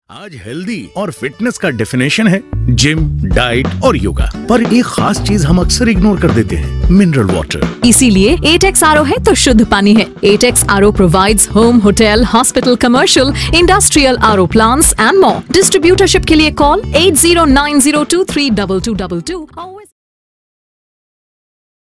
आज हेल्दी और फिटनेस का डेफिनेशन है जिम, डाइट और योगा, पर एक खास चीज हम अक्सर इग्नोर कर देते हैं, मिनरल वाटर। इसीलिए 8X RO है तो शुद्ध पानी है। 8X RO provides home, hotel, hospital, commercial, industrial RO plants and more. Distributorship के लिए कॉल 8090232222 और